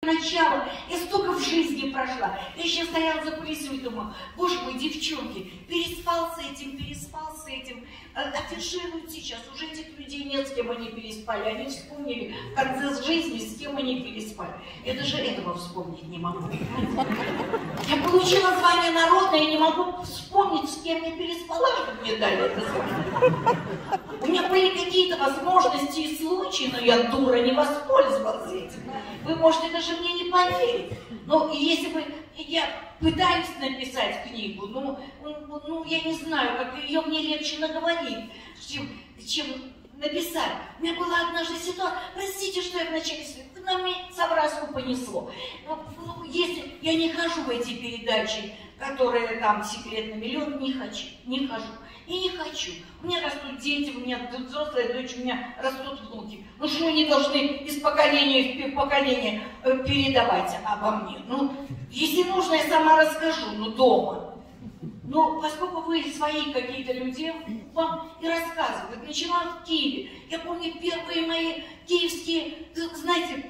начало, я столько в жизни прошла. Я еще стояла за кулисами и думала, боже мой, девчонки, переспал с этим, афишируют сейчас, уже этих людей нет, с кем они переспали, они вспомнили в конце жизни, с кем они переспали. Я даже этого вспомнить не могу. Я получила звание народное, я не могу вспомнить, с кем я переспала, чтобы мне дали это звание. У меня были какие-то возможности и случаи, но я, дура, не воспользовалась этим. Вы можете даже мне не поверить. Но если бы я пытаюсь написать книгу, я не знаю, как ее мне легче наговорить, чем написать. У меня была однажды ситуация, простите, что я вначале на меня совраску понесло. Если я не хожу в эти передачи, которые там «Секрет на миллион», не хожу. И не хочу. У меня растут дети, у меня взрослая дочь, у меня растут внуки. Ну что они должны из поколения в поколение передавать обо мне? Если нужно, я сама расскажу, дома. Но поскольку вы свои какие-то люди, вам и рассказывают. Начала в Киеве. Я помню первые мои киевские, знаете,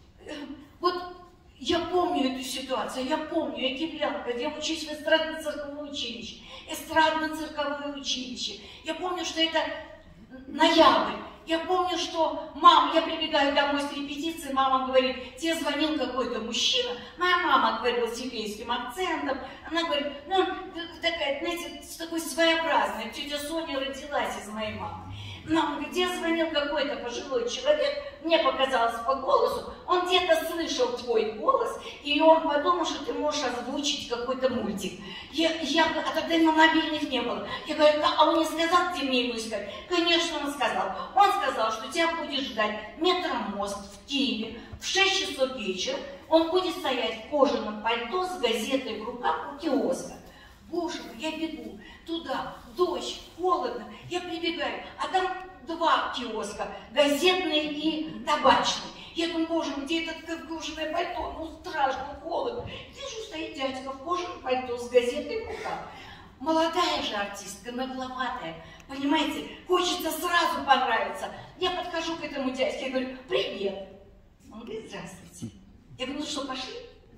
я помню эту ситуацию, я киевлянка, я учусь в эстрадно-цирковом училище. Эстрадно-цирковое училище. Я помню, что это ноябрь. Я помню, что я прибегаю домой с репетиции, мама говорит, тебе звонил какой-то мужчина. Моя мама говорила с еврейским акцентом. Она говорит, такая, знаете, такой своеобразной. Тетя Соня родилась из моей мамы. Мама говорит, тебе звонил какой-то пожилой человек, мне показалось по голосу, он где-то слышал твой голос, и он подумал, что ты можешь озвучить какой-то мультик. А тогда на мобильных не было. Я говорю, а он не сказал, где мне его искать? Конечно, он сказал. Он сказал, что тебя будет ждать Метромост в Киеве в 6 часов вечера. Он будет стоять в кожаном пальто с газетой в руках у киоска. Боже мой, я бегу туда, дождь, холодно, я прибегаю, а там 2 киоска, газетный и табачный. Я думаю, боже мой, где это кожаное пальто? Страшно, холодно. Вижу, стоит дядька в кожаном пальто с газетой в руках. Молодая же артистка, нагловатая, понимаете, хочется сразу понравиться. Я подхожу к этому дядьке, я говорю, привет. Он говорит, здравствуйте. Я говорю, что, пошли?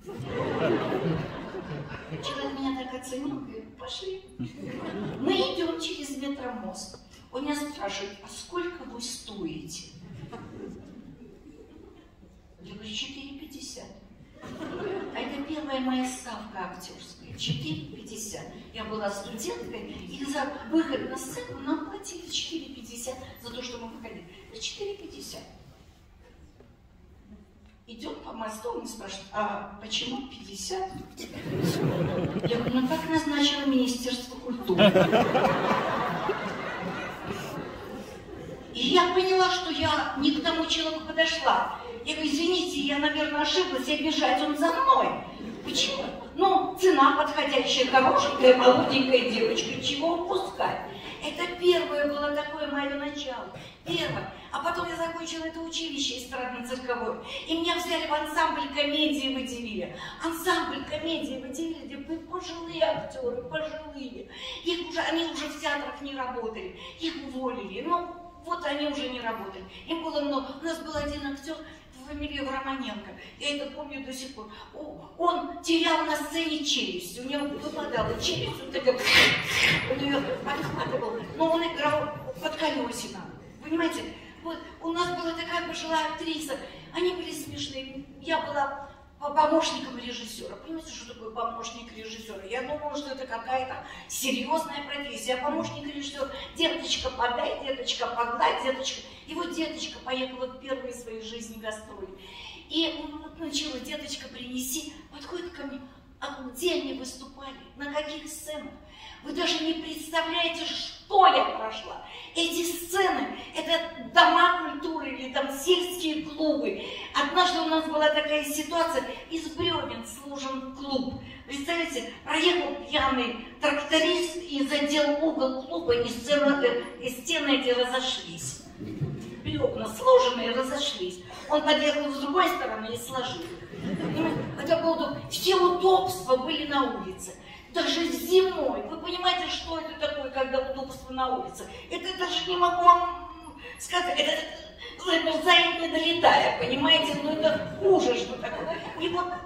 Человек меня так оценил, говорит, пошли. Мы идем через Метромост. Он меня спрашивает, а сколько вы стоите? Я говорю, 4,50. А это первая моя ставка актерская. 4,50. Я была студенткой, и за выход на сцену нам платили 4,50 за то, что мы выходили. 4,50. Идем по мосту, он спрашивает, а почему 50? Я говорю, как назначило Министерство культуры. И я поняла, что я не к тому человеку подошла. Я говорю, извините, я, наверное, ошиблась, я бежать, он за мной. Почему? Цена подходящая, хорошенькая, молоденькая девочка, чего упускать? Это первое было такое мое начало. Первое. А потом я закончила это училище эстрадно-цирковое. И меня взяли в ансамбль комедии выделили. Ансамбль комедии выделили, где пожилые актеры, пожилые. Они уже в театрах не работали. Их уволили. Они уже не работали. Им было много. У нас был один актер, фамилию Романенко. Я это помню до сих пор. Он терял на сцене челюсть. У него выпадала челюсть, он такой, он ее подхватывал. Но он играл под колесико. Понимаете? У нас была такая пожилая актриса. Они были смешные. Я была помощником режиссера. Понимаете, что такое помощник режиссера? Я думала, что это какая-то серьезная профессия. А помощник режиссера, деточка, подай, деточка, погладь, деточка. И вот деточка поехала в первые в своей жизни гастроли. И начала, деточка, принеси. Подходит ко мне, а где они выступали? На каких сценах? Вы даже не представляете, что я прошла. Эти сцены, это дома культуры или там сельские клубы. Однажды у нас была такая ситуация, из бревен сложен клуб. Представляете, проехал пьяный тракторист и задел угол клуба, и стены эти разошлись. Бревна сложенные разошлись. Он подъехал с другой стороны и сложил. Это было, все удобства были на улице. Даже зимой. Вы понимаете, что это такое, когда удобство на улице? Это даже не могу вам сказать. Это замерзает, не долетая, понимаете? Это ужас, что такое. ведерко.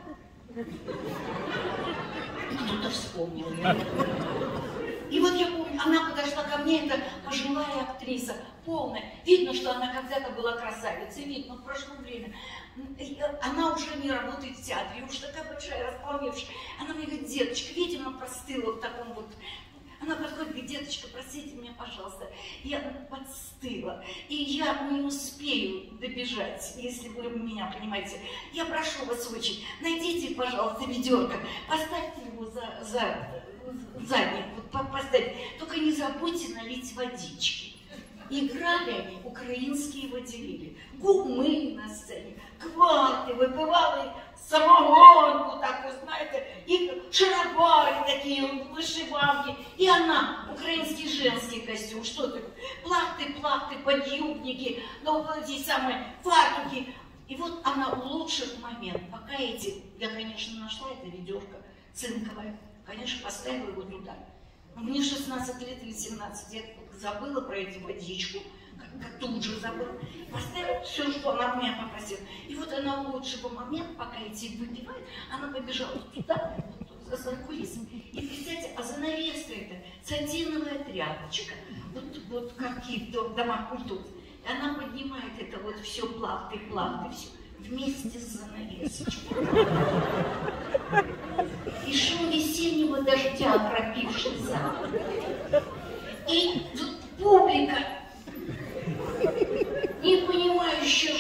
Кто-то вспомнил. И вот я помню, она подошла ко мне, это пожилая актриса, полная. Видно, что она когда-то была красавицей, видно, прошло время. Она уже не работает в театре, уж такая большая, располневшая. Она мне говорит: деточка, видимо, простыла в таком вот... Она подходит, говорит: деточка, простите меня, пожалуйста, я подстыла, и я не успею добежать, если вы меня понимаете. Я прошу вас очень, найдите, пожалуйста, ведерко, поставьте его за задник, вот поставьте, только не забудьте налить водички. Играли они украинские водевили, гумы на сцене, кварты, выпивали самогонку такую, знаете, и шаровары такие, вышиванки, и она, украинский женский костюм, что такое, плахты, подъюбники, ну, эти самые фартуки. И вот она улучшит момент, пока я, конечно, нашла это ведерко цинковое, конечно, поставила его туда. Но мне 16 лет или 17, я забыла про эту водичку, как тут же забыла. Поставила все, что она меня попросила. И вот она улучшила момент, пока эти выпивают, она побежала туда, за кулисами. И, представляете, а занавеска это сатиновая тряпочка, вот какие-то в домах культуры. И она поднимает это вот все плавты, все. Вместе с занавесочкой. И шум весеннего дождя, пропивший запах. И тут публика, не понимающая,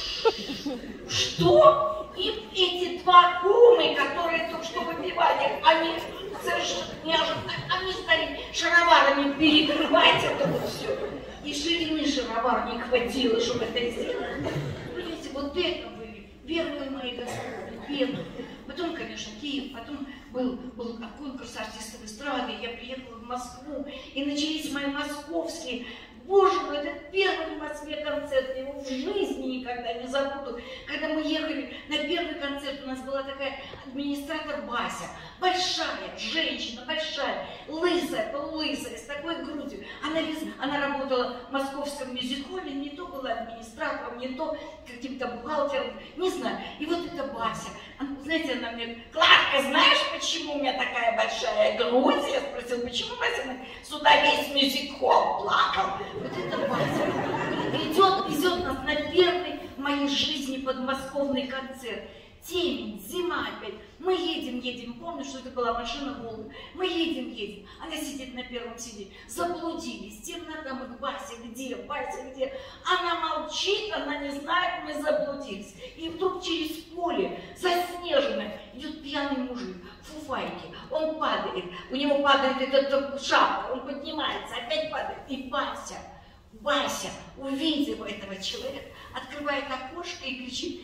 что, и эти два кумы, которые только что выпивали, они совершенно неожиданно, они стали шароварами перекрывать это вот все. И ширины шаровар не хватило, чтобы это сделать. Понимаете, вот это были первые мои гастроли, первые. Потом, конечно, Киев, потом был конкурс артистов эстрады, я приехала в Москву, и начались мои московские. Боже мой, это первый в Москве концерт, я его в жизни никогда не забуду. Когда мы ехали на первый концерт, у нас была такая администратор Бася, большая женщина, большая, лысая, полулысая, с такой грудью. Она работала в московском мюзик-холле, не то была администратором, не то каким-то бухгалтером, не знаю. И вот эта Бася, знаете, она мне: Кларка, знаешь, почему у меня такая большая грудь? Я спросила: почему, Бася? Она: сюда весь мюзик-холл плакал. Вот это Бася везет нас на первый в моей жизни подмосковный концерт. Темень, зима опять. Мы едем, помню, что это была машина Волга. Мы едем. Она сидит на первом сиденье. Заблудились. Темнота, мы: Бася, где? Она молчит, она не знает, мы заблудились. И вдруг через поле, заснеженное, идет пьяный мужик, фуфайки. Он падает, у него падает эта шапка, он поднимается, опять падает. И Бася, увидев этого человека, открывает окошко и кричит: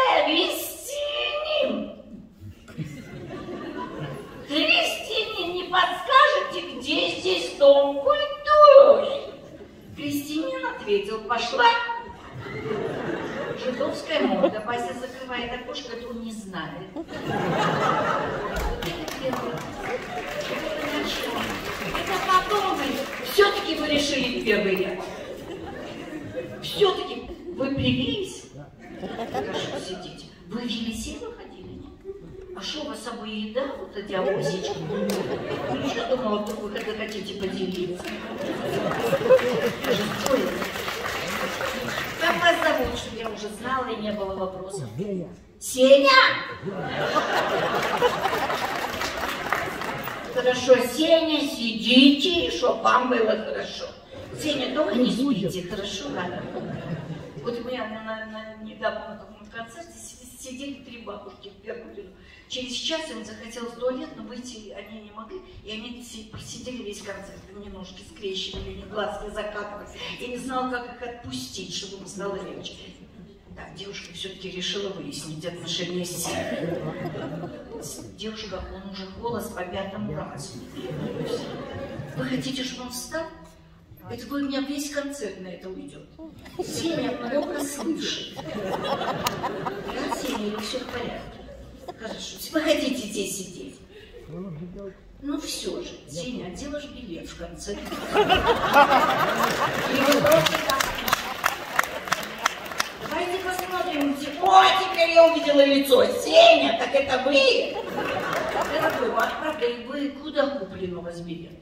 Крестинин, не подскажете, где здесь дом культуры? Крестинин ответил: пошла. Жидовская мода. Бася закрывает окошко, это он не знает. Это потом все-таки вы решили первый ряд. Все-таки вы привились? Хорошо сидите. Вы в Елисеево ходили, нет? А что, у вас с собой еда? Вот эти авосечки. Я думала, вдруг вы когда хотите поделиться. Как вас зовут, чтобы я уже знала и не было вопросов? Сеня! Хорошо, Сеня, сидите, чтобы вам было хорошо. Сеня, долго не спите, хорошо? Вот у меня недавно на каком-то концерте сидели 3 бабушки в первом ряду. Через час им захотелось в туалет, но выйти они не могли, и они просидели весь концерт. Мне ножки скрещивали, мне глазки закатывались. Я не знала, как их отпустить, чтобы им стало легче. Так, девушка все-таки решила выяснить отношения с Сеней. Девушка, он уже голос по 5-му разу. Вы хотите, чтобы он встал? Это у меня весь концерт на это уйдет. Сеня много слышит. Да, Сеня, или все в порядке? Хорошо. Вы хотите здесь сидеть? Ну все же, Сеня, делаешь билет в конце. Давайте посмотрим. О, теперь я увидела лицо. Сеня, так это вы? Дорогой, правда, и вы куда купленного сбили?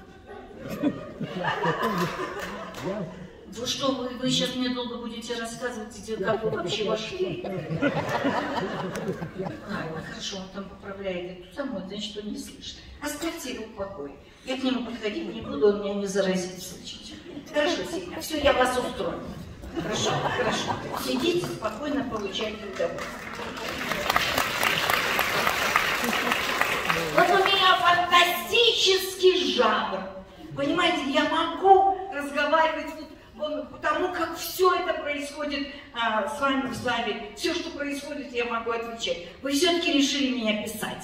Вы что, вы сейчас мне долго будете рассказывать, как вы вообще вошли? Ладно, хорошо, он там поправляет эту самую, значит, он не слышит. Оставьте его в покое. Я к нему подходить не буду, он меня не заразит в случае. Хорошо, Сеня, все, я вас устрою. Хорошо, хорошо. Сидите спокойно, получайте удовольствие. Вот у меня фантастический жанр. Понимаете, я могу разговаривать вот потому, как все это происходит с вами в зале. Все, что происходит, я могу отвечать. Вы все-таки решили меня писать.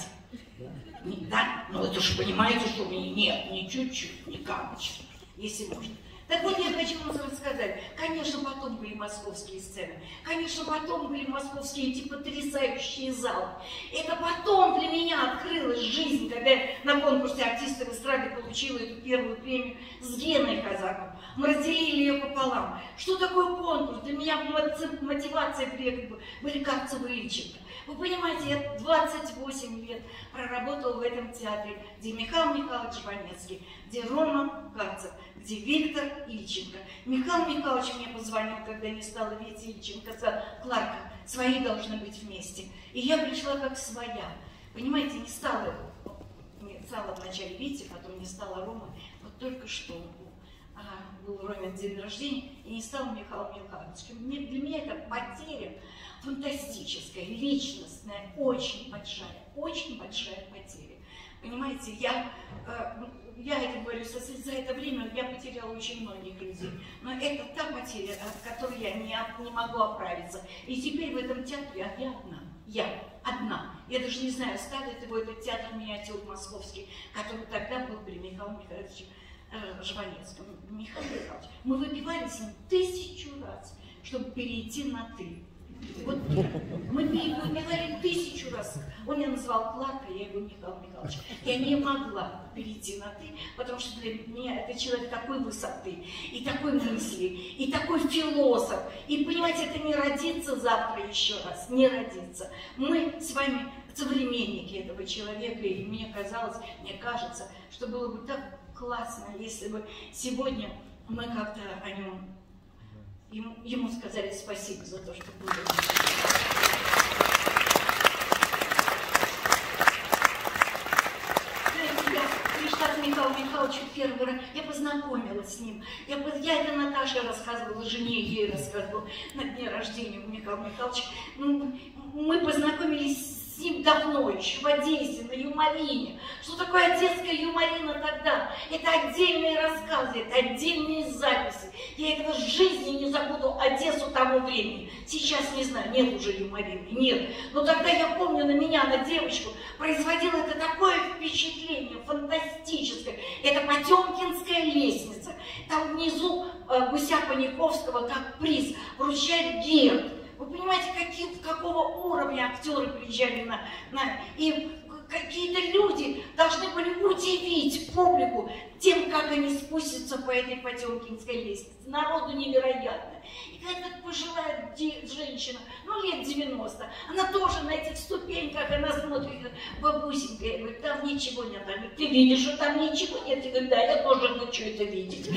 Да? Ну это же понимаете, что у меня нет, ни чуть-чуть, ни капочки, если можно. Так вот, я хочу вам рассказать. Конечно, потом были московские сцены. Конечно, потом были московские эти потрясающие залы. Это потом для меня открылась жизнь, когда я на конкурсе артистов эстрады получила эту первую премию с Геной Казаком. Мы разделили ее пополам. Что такое конкурс? Для меня мотивация приехать были Карцева и Ильченко. Вы понимаете, я 28 лет проработала в этом театре, где Михаил Михайлович Жванецкий, где Рома Карцев, где Виктор Ильченко. Михаил Михайлович мне позвонил, когда не стало Вити Ильченко, сказал: Кларка, свои должны быть вместе. И я пришла как своя. Понимаете, не стала вначале Вити, потом не стала Ромы. Вот только что был Ромин день рождения, и не стал Михаил Михайлович. Для меня это потеря фантастическая, личностная, очень большая потеря. Понимаете, я это говорю, за это время я потеряла очень многих людей. Но это та потеря, от которой я не могу оправиться. И теперь в этом театре я одна. Я даже не знаю, ставит его этот театр миниатюр московский, который тогда был при Михаиле Михайловиче Жванецком. Михаил Михайлович, мы выпивали с ним 1000 раз, чтобы перейти на «ты». Вот мы выпивали 1000 раз. Он меня называл Кларка, я его Михаил Михайлович. Я не могла перейти на «ты», потому что для меня это человек такой высоты, и такой мысли, и такой философ. И, понимаете, это не родится завтра еще раз, не родится. Мы с вами современники этого человека, и мне кажется, что было бы так классно, если бы сегодня мы как-то о нем, ему сказали спасибо за то, что было. Я пришла к Михаилу Михайловичу первый раз, я познакомилась с ним. Я это Наташе рассказывала, жене ей рассказывала на дне рождения у Михаила Михайловича. Мы познакомились с ним давно, еще в Одессе, на юморине. Что такое одесская юморина тогда? Это отдельные рассказы, это отдельные записи. Я этого в жизни не забуду, Одессу того времени. Сейчас не знаю, нет уже юморины, нет. Но тогда я помню, на меня, на девочку, производило это такое впечатление фантастическое. Это Потемкинская лестница. Там внизу Гуся Паниковского как приз вручает герб. Вы понимаете, какого уровня актеры приезжали и какие-то люди должны были удивить публику тем, как они спустятся по этой Потемкинской лестнице. Народу невероятно. И какая-то пожилая женщина, лет 90, она тоже на этих ступеньках, она смотрит, как бабусенька, я говорю: там ничего нет. Она говорит: ты видишь, что там ничего нет? Я говорю: да, я тоже хочу это видеть.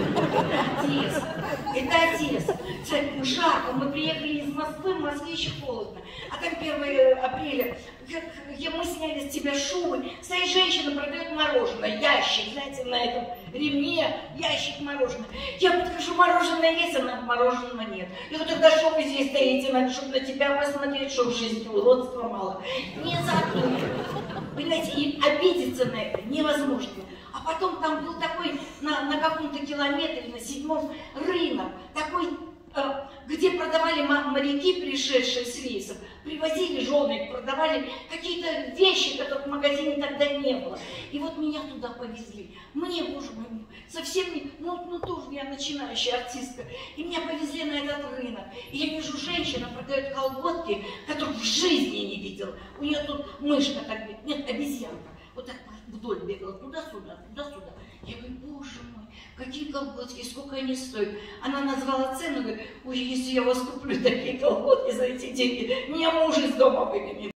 Это Одесса. Жарко, мы приехали из Москвы, в Москве еще холодно. А там 1 апреля, мы сняли с тебя шубы, стоит женщина, продает мороженое, ящик, знаете, на этом ремне, ящик мороженого. Я подхожу: мороженое есть, а мороженого нет. И вот тогда что вы здесь стоите, надо, чтобы на тебя посмотреть, что в жизни уродства мало. Не задумай. Понимаете, и обидеться на это невозможно. А потом там был такой, на каком-то километре, на 7-м, рынок, такой, где продавали моряки, пришедшие с рейсов, привозили жены, продавали какие-то вещи, которых в магазине тогда не было. И вот меня туда повезли. Мне, боже мой, совсем не... тоже я начинающая артистка. И меня повезли на этот рынок. И я вижу, женщина продает колготки, которых в жизни не видела. У нее тут мышка так, нет, обезьянка. вот так вдоль бегала, туда-сюда, туда-сюда. Я говорю, боже мой, какие колготки, сколько они стоят. Она назвала цену, говорит, ой, если я вас куплю такие колготки за эти деньги, меня муж из дома выгонит.